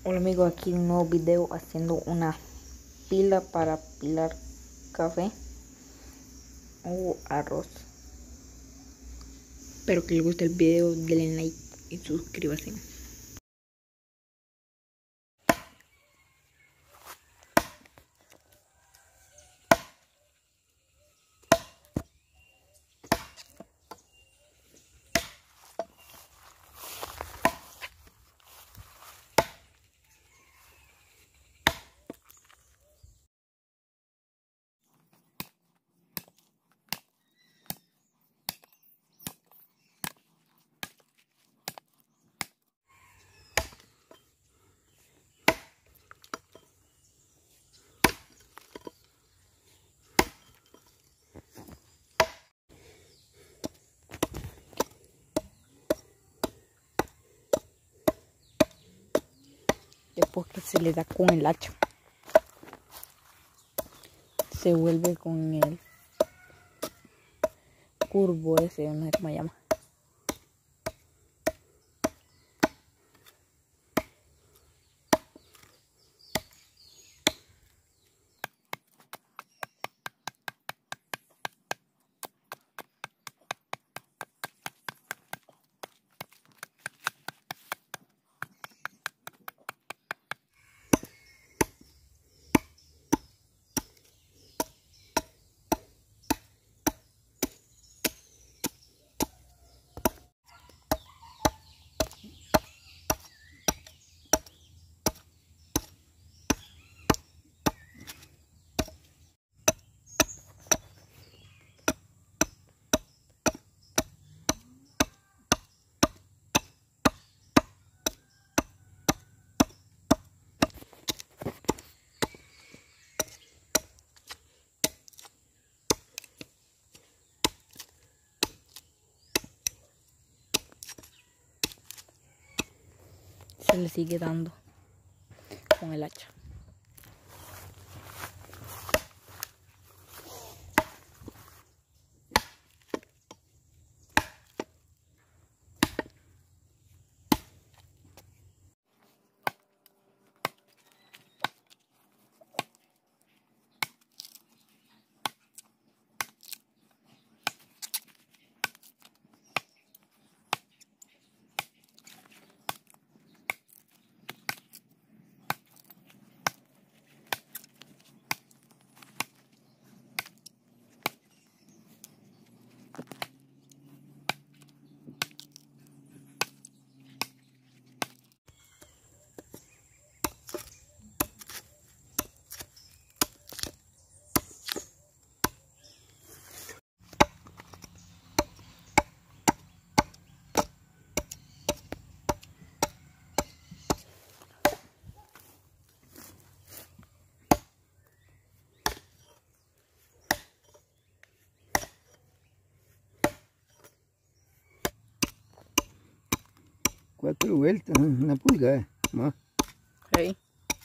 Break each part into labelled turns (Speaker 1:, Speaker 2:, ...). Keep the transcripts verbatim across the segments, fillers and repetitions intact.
Speaker 1: Hola amigos, aquí un nuevo video haciendo una pila para pilar café o arroz. Espero que les guste el video, denle like y suscríbanse. Después que se le da con el hacha, se vuelve con el curvo ese, no sé cómo se llama. Se le sigue dando con el hacha.
Speaker 2: Cuatro vueltas, una pulgada más.
Speaker 1: Sí.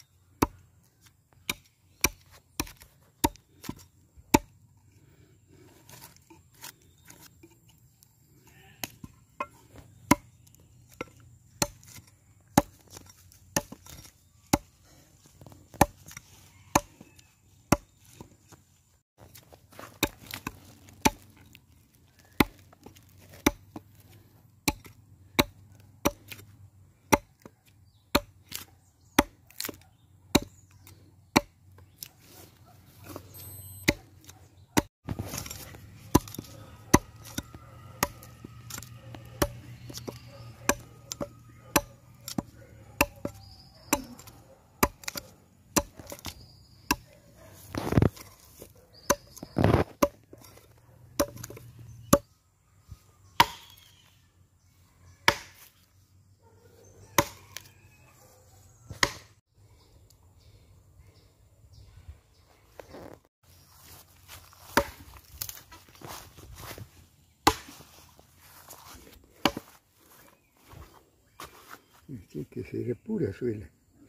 Speaker 2: Así que será pura suela.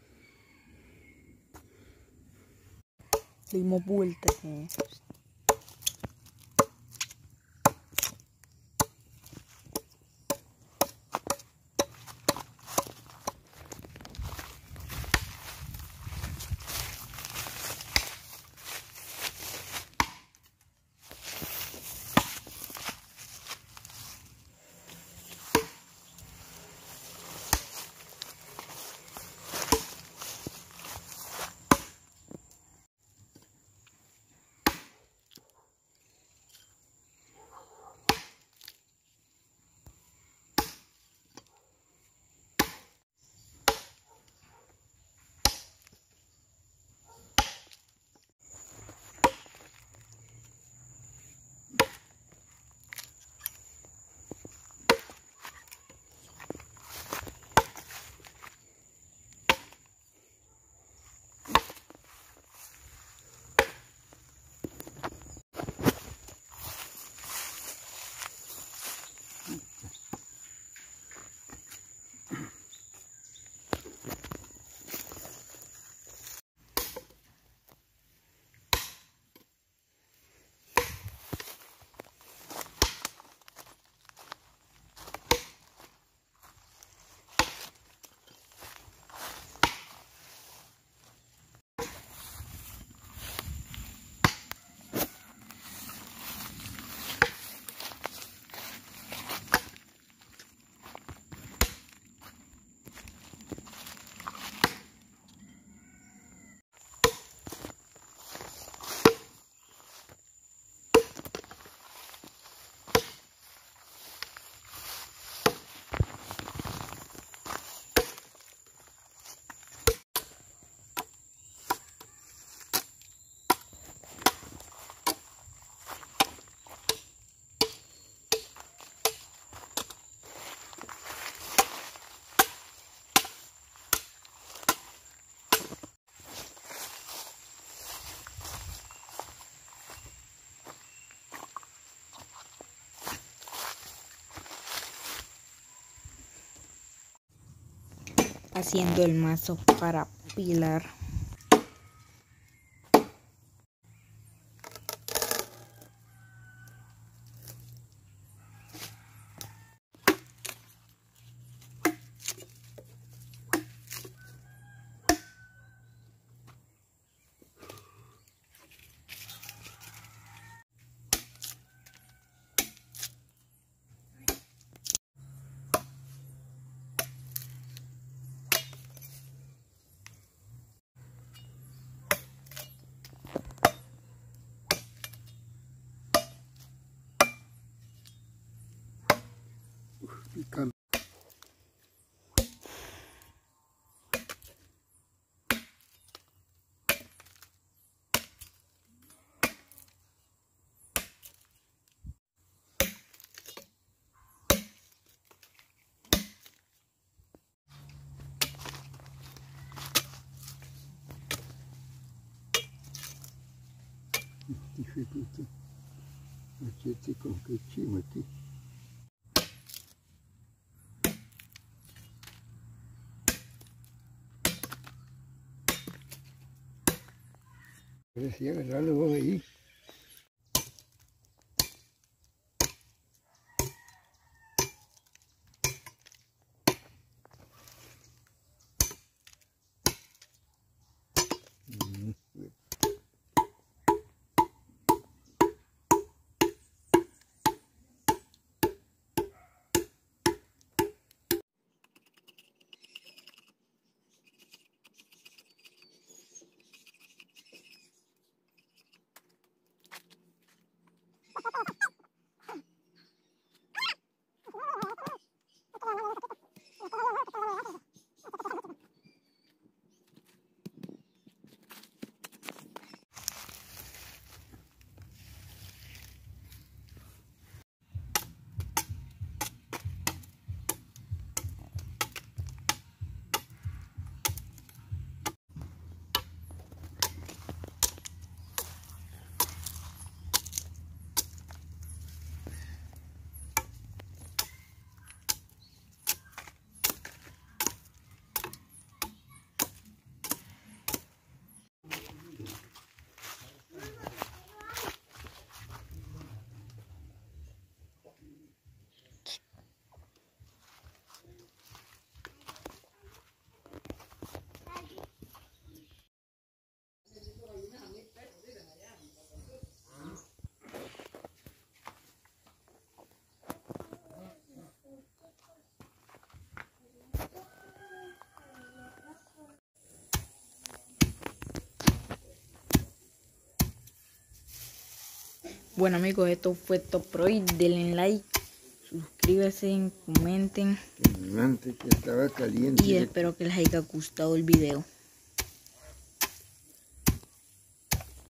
Speaker 1: Le dimos vueltas. ¿Eh? haciendo el mazo para pilar.
Speaker 2: Picando. Hijo de puta. Machete con que chimate. Ahora sí, agarrarlo vos ahí. Mm,
Speaker 1: Bueno amigos, esto fue todo por hoy. Denle like, suscríbanse, comenten
Speaker 2: Antes que estaba caliente.
Speaker 1: y espero que les haya gustado el video.